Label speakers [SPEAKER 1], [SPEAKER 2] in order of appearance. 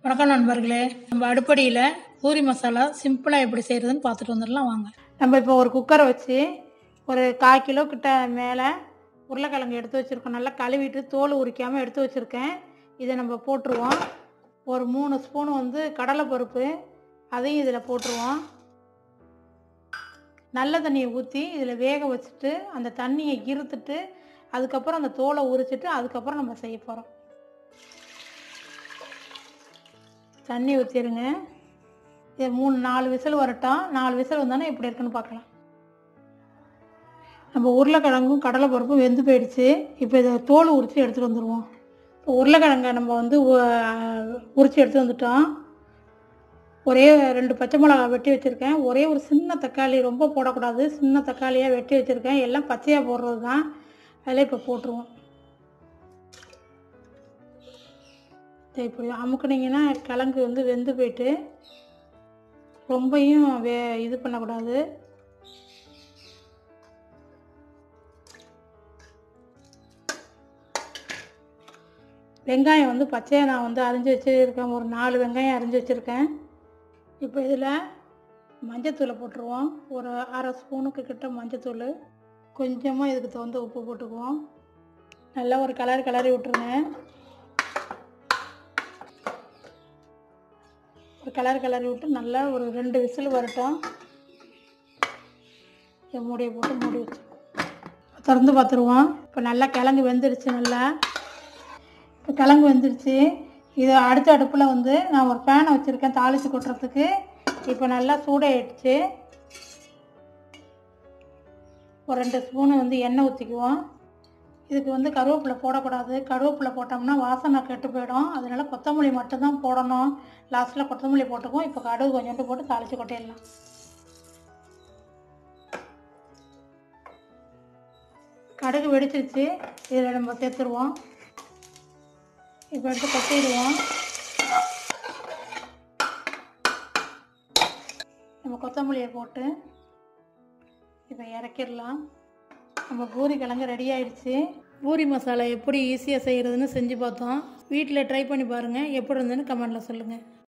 [SPEAKER 1] வணக்கம் நண்பர்களே, நம்ம அடுப்படியில் பூரி மசாலா சிம்பிளாக எப்படி செய்கிறதுன்னு பார்த்துட்டு வந்துடலாம் வாங்க. நம்ம இப்போ ஒரு குக்கரை வச்சு ஒரு 1/4 கிலோ கிட்ட மேலே உருளைக்கிழங்கு எடுத்து வச்சுருக்கோம். நல்லா கழுவிட்டு தோல் உரிக்காமல் எடுத்து வச்சுருக்கேன். இதை நம்ம போட்டுருவோம். ஒரு 3 ஸ்பூன் கடலைப்பருப்பு, அதையும் இதில் போட்டுருவோம். நல்ல தண்ணியை ஊற்றி இதில் வேக வச்சுட்டு அந்த தண்ணியை இருத்துட்டு அதுக்கப்புறம் அந்த தோலை உரிச்சிட்டு அதுக்கப்புறம் நம்ம செய்ய போகிறோம். தண்ணி ஊற்றிடுங்க. இது 3-4 விசில் வரட்டும். 4 விசில் வந்தானே எப்படி இருக்குன்னு பார்க்கலாம். நம்ம உருளைக்கிழங்கும் கடலைப்பருப்பும் வெந்து போயிடுச்சு. இப்போ இதை தோல் உரித்து எடுத்துகிட்டு வந்துடுவோம். இப்போ உருளைக்கிழங்கை நம்ம உரித்து எடுத்து வந்துட்டோம். ஒரே 2 பச்சை மிளகாய் வெட்டி வச்சுருக்கேன். ஒரே ஒரு சின்ன தக்காளி, ரொம்ப போடக்கூடாது, சின்ன தக்காளியாக வெட்டி வச்சுருக்கேன். எல்லாம் பச்சையாக போடுறது தான். அதில் இப்போ போட்டுருவோம். இப்படி அமுக்குனிங்கன்னா கிழங்கு வெந்து போயிட்டு ரொம்பையும் இது பண்ணக்கூடாது. வெங்காயம் பச்சையாக நான் அரிஞ்சு வச்சுருக்கேன். ஒரு 4 வெங்காயம் அரிஞ்சு வச்சுருக்கேன். இப்போ இதில் மஞ்சத்தூளை போட்டுருவோம். ஒரு 1/2 ஸ்பூனுக்கு கிட்ட மஞ்சத்தூள், கொஞ்சமாக இதுக்கு உப்பு போட்டுக்குவோம். நல்லா ஒரு கிளறி விட்டுருங்க. ஒரு கிளறி விட்டு நல்லா ஒரு 2 விசில் வரட்டும். மூடியை போட்டு மூடி வச்சு திறந்து பார்த்துருவோம். இப்போ நல்லா கிழங்கு வெந்துடுச்சு. நல்லா இப்போ கிழங்கு வெந்துடுச்சு. இது அடுத்த அடுப்பில் நான் ஒரு பேனை வச்சுருக்கேன் தாளித்து கொட்டுறதுக்கு. இப்போ நல்லா சூடாயிடுச்சு. ஒரு 2 ஸ்பூனு எண்ணெய் ஊற்றிக்குவோம். இதுக்கு கருவேப்பிலை போடக்கூடாது. கருவேப்பிலை போட்டோம்னா வாசனை கெட்டு போயிடும். அதனால் கொத்தமல்லி மட்டும்தான் போடணும். லாஸ்ட்டில் கொத்தமல்லி போட்டுக்குவோம். இப்போ கடுகு கொஞ்சோண்டு போட்டு தாளித்து கொட்டிடலாம். கடுகு வெடிச்சிருச்சு. இதில் நம்ம சேர்த்துருவோம். இப்போ எடுத்து கொட்டிடுவோம். நம்ம கொத்தமல்லியை போட்டு இப்போ இறக்கிடலாம். நம்ம பூரி கிழங்கு ரெடி ஆயிடுச்சு. பூரி மசாலா எப்படி ஈஸியாக செய்கிறதுன்னு செஞ்சு பார்த்தோம். வீட்டில் ட்ரை பண்ணி பாருங்கள். எப்படி இருந்ததுன்னு கமெண்டில் சொல்லுங்கள்.